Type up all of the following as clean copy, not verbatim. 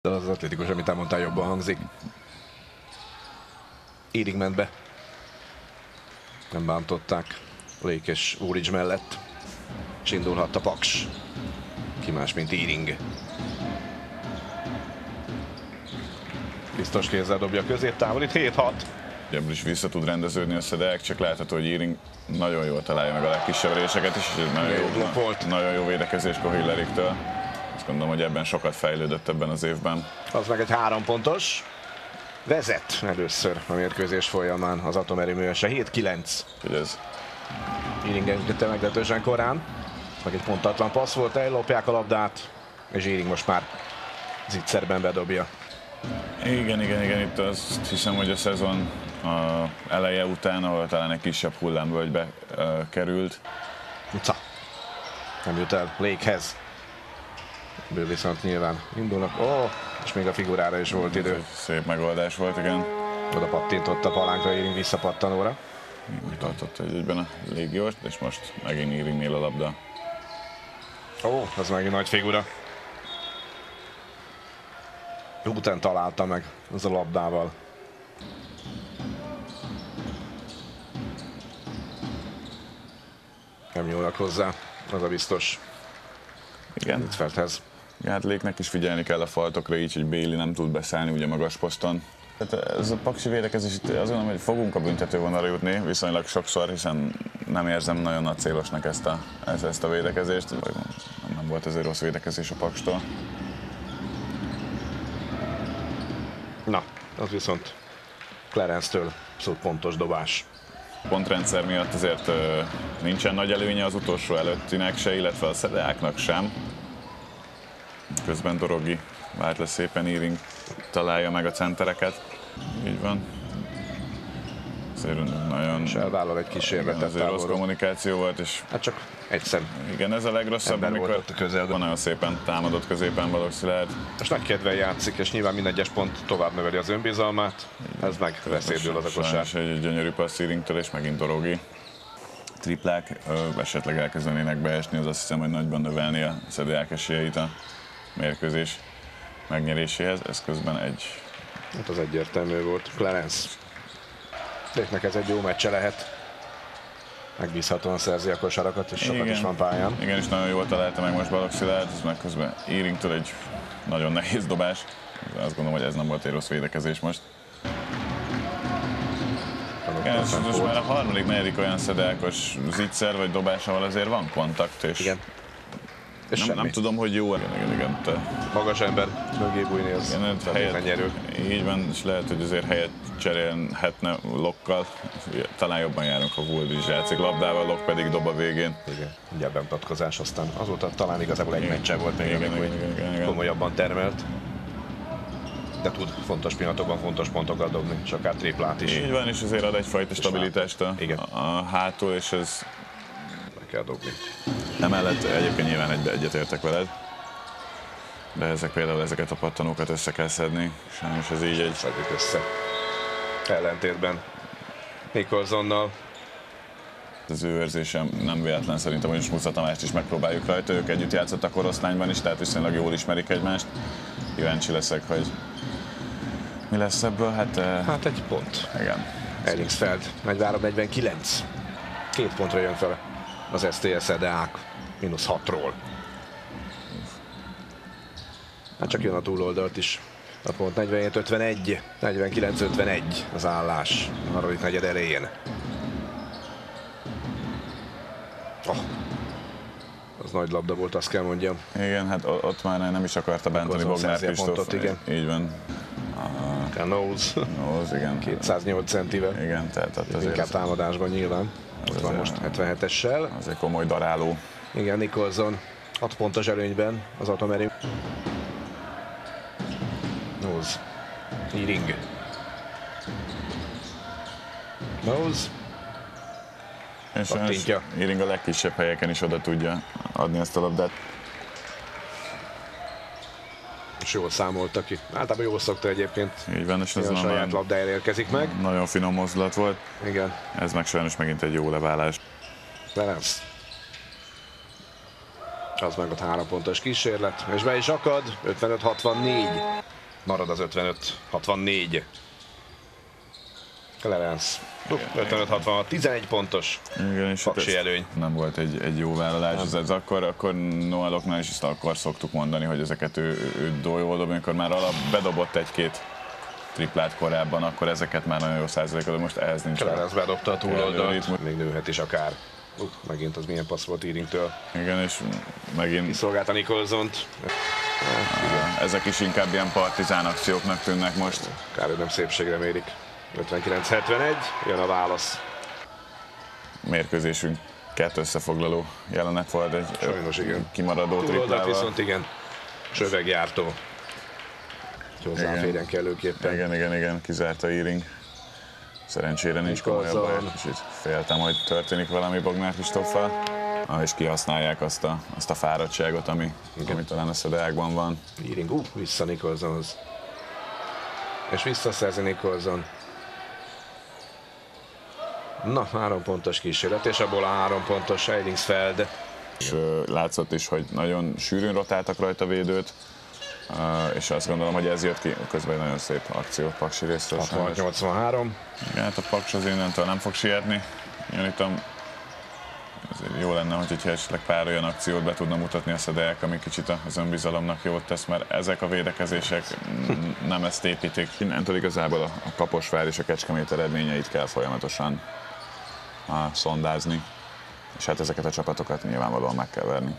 Az atletikus, amit elmondtál, jobban hangzik. Iring ment be. Nem bántották Lake és Woolridge mellett. És indulhat a Paks. Ki más, mint Iring. Biztos kézzel dobja a középtávol, itt 7-6. Ebből is vissza tud rendeződni a Szedek, csak látható, hogy Iring nagyon jól találja meg a legkisebb réseket is, és nagyon jó védekezés Kohilleriktől. Azt gondolom, hogy ebben sokat fejlődött ebben az évben. Az meg egy 3 pontos. Vezet először a mérkőzés folyamán az atomerőművese. 7-9. Ez Iring engedte meglehetősen korán. Meg egy pontatlan passz volt, ellopják a labdát, és Iring most már zicserben bedobja. Igen, itt azt hiszem, hogy a szezon eleje után, ahol talán egy kisebb hullámvölgybe került. Uca. Nem jut el Lakehez. Ebből viszont nyilván indulnak. És még a figurára is volt idő. Szép megoldás volt, igen. Oda pattintott a palánkra Iring visszapattanóra. Úgy tartotta egyben a légióst, és most megint Iringnél a labda. Az meg egy nagy figura. Után találta meg az a labdával. Nem nyúlnak hozzá, az a biztos. Igen. Hitzfeldhez. Hát Lake-nek is figyelni kell a faltokra, így, hogy Bailey nem tud beszállni ugye magas poszton. Tehát ez a paksi védekezés, itt azt gondolom, hogy fogunk a büntetővonalra jutni viszonylag sokszor, hiszen nem érzem nagyon nagy célosnak ezt a védekezést. Nem volt ezért rossz védekezés a Pakstól. Na, az viszont Clarence-től szólt pontos dobás. Pontrendszer miatt azért nincsen nagy előnye az utolsó előttinek se, illetve a Szedeáknak sem. Közben Dorogi várt le szépen, Iring találja meg a centereket. Így van. Azért nagyon... És elvállal egy kísérletet. Azért rossz kommunikáció volt, és... Hát csak egyszer. Igen, ez a legrosszabb, amikor nagyon szépen támadott középen Balogh Szilárd. Most nagy kedvel játszik, és nyilván minden egyes pont tovább növeli az önbizalmát. Ez meg veszélyből az a kosár. Egy gyönyörű passz Iringtől, és megint Dorogi. Triplák esetleg elkezdenének beesni, az azt hiszem, hogy nagyban növelni a Szediák esélyeit a mérkőzés megnyeréséhez. Ez közben egy... Hát az egyértelmű volt. Clarence. Lake-nek ez egy jó meccse lehet. Megbízhatóan szerzi a kosarakat, és sokat is van pályán. Igen, és nagyon jól találta meg most Balogh Szilárd, ez meg közben Iringtől egy nagyon nehéz dobás. Azt gondolom, hogy ez nem volt egy rossz védekezés most. Igen, és most már a harmadik, negyedik olyan Szedeákos zicser vagy dobás, ahol azért van kontakt, és igen. Nem tudom, hogy jó. Igen. Magas ember mögé bújni, az fenyerő. Így van, és lehet, hogy azért helyet cserélhetne Lockkal. Talán jobban járunk, ha Woolridge játszik labdával, Lock pedig dob a végén. Igen, mindjárt bemutatkozás, aztán azóta talán igazából egy meccse volt még, amikor komolyabban termelt. De tud fontos pillanatokban fontos pontokat dobni, és akár triplát is. Így van, és azért ad egyfajta stabilitást a hátul, és ez... kell dobni. Emellett egyébként nyilván egyetértek veled, de ezeket a pattanókat össze kell szedni, sajnos ez így egy... Szedjük össze. Ellentétben Nicholsonnal. Az ő őrzésem nem véletlen szerintem, hogy most Musza Tamást is megpróbáljuk rajta, ők együtt játszottak korosztányban is, tehát viszonylag jól ismerik egymást. Kíváncsi leszek, hogy mi lesz ebből, hát egy pont. Igen. Ellingsfeld 43-49. 2 pontra jön fel az STS Szedák -6-ról. Hát csak jön a túloldalt is. A pont 47-51, 49-51 az állás a harmadik negyed elején. Az nagy labda volt, azt kell mondjam. Igen, hát ott már nem is akarta bántani Bognár Kristóf. Így van. Knowles, igen. 208 centivel. Igen, tehát azért inkább támadásban nyilván. Ott van most 77-essel. Az egy komoly daráló. Igen, Nicholson 6 pontos előnyben az atomerő. Knowles. Iring. Knowles. És Iring a legkisebb helyeken is oda tudja adni ezt a labdát. És jól számolta ki. Általában jól szokta egyébként. Így van, és ez a saját labdájára érkezik meg. Nagyon finom mozdulat volt. Igen. Ez meg sajnos megint egy jó leválás. Clarence. Az meg ott 3 pontos kísérlet, és be is akad, 55-64. Marad az 55-64. Clarence 55-66, 11 pontos. Igen, és Paksi előny. Nem volt egy jó vállalás. Ez akkor Noeloknál is ezt akkor szoktuk mondani, hogy ezeket ő jól dob, amikor már bedobott egy-két triplát korábban, akkor ezeket már nagyon jó százalékot, de most ehhez nincs. Clarence bedobta a túloldalt, még nőhet is akár. Megint az milyen passz volt Earingtől. Igen, és megint kiszolgálta Nicholsont. Ezek is inkább ilyen partizán akcióknak tűnnek most. Kár, hogy nem szépségre mérik. 59-71, jön a válasz. Mérkőzésünk 2 összefoglaló jelenet volt, egy sajnos, igen. Kimaradó triplával. Viszont igen, csöveggyártó. Hozzáférjen kellőképpen. Igen, kizárta Earing. Szerencsére nincs komolyabb baj, kicsit féltem, hogy történik valami Bognár Kristóffal, és kihasználják azt a fáradtságot, ami talán a szedeákban van. Earing, vissza Nicholsonhoz. És visszaszerzi Nicholson. Na, 3 pontos kísérlet, és abból a 3 pontos Eiringsfeld. És látszott is, hogy nagyon sűrűn rotáltak rajta védőt, és azt gondolom, hogy ez jött ki, közben egy nagyon szép akció Paksi részről. 66-83. Igen, hát a Paks az innentől nem fog sietni. Gyanítom, jó lenne, hogyha esetleg pár olyan akciót be tudna mutatni a Szedeák, ami kicsit az önbizalomnak jót tesz, mert ezek a védekezések nem ezt építik. Innentől igazából a Kaposvár és a Kecskemét eredményeit kell folyamatosan szondázni, és hát ezeket a csapatokat nyilvánvalóan meg kell verni.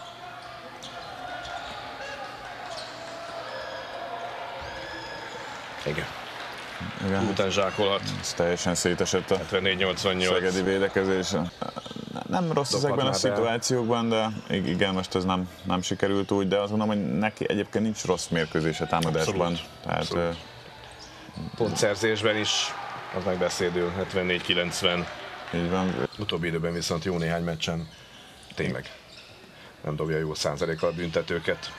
Igen. Után zsákolhat. Ez teljesen szétesett a 74-88. szegedi védekezés. Nem rossz ezekben a szituációkban, de igen, most ez nem sikerült úgy, de azt mondom, hogy neki egyébként nincs rossz mérkőzése támadásban. Tehát, pontszerzésben is az megbeszédül, 74-90. Így van. Utóbbi időben viszont jó néhány meccsen tényleg nem dobja jó százalékkal a büntetőket.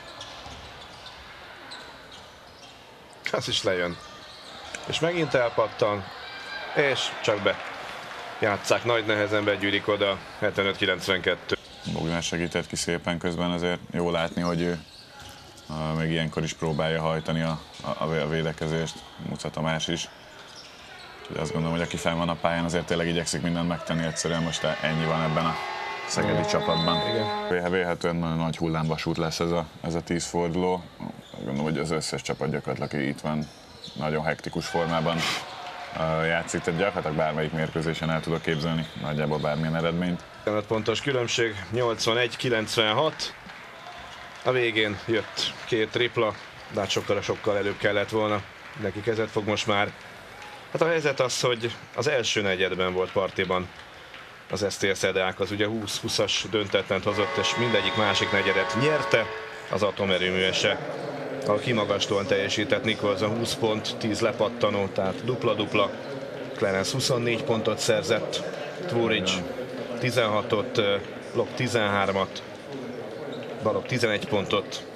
Az is lejön. És megint elpattan, és csak be. Játsszák, nagy nehezen begyűrik oda, 75-92. Bognár segített ki szépen, közben azért jó látni, hogy ő még ilyenkor is próbálja hajtani a védekezést, Muca Tamás is. Úgyhogy azt gondolom, hogy aki fenn van a pályán, azért tényleg igyekszik mindent megtenni, egyszerűen most ennyi van ebben a szegedi csapatban. Vélhetően nagyon nagy hullámvasút lesz ez a 10 forduló. Gondolom, hogy az összes csapat gyakorlatilag itt van, nagyon hektikus formában játszik, tehát gyakorlatilag bármelyik mérkőzésen el tudok képzelni nagyjából bármilyen eredményt. 5 pontos különbség, 81-96. A végén jött 2 tripla, de hát sokkal előbb kellett volna. Neki kezet fog most már. Hát a helyzet az, hogy az első negyedben volt partiban az STL Szedeák, az ugye 20-20-as döntetlent hozott, és mindegyik másik negyedet nyerte az atomerőművese. A kimagaslóan teljesített Nicholson 20 pont, 10 lepattanó, tehát dupla-dupla. Clarence 24 pontot szerzett, Tvoric 16-ot, Lok 13-at, Balog 11 pontot,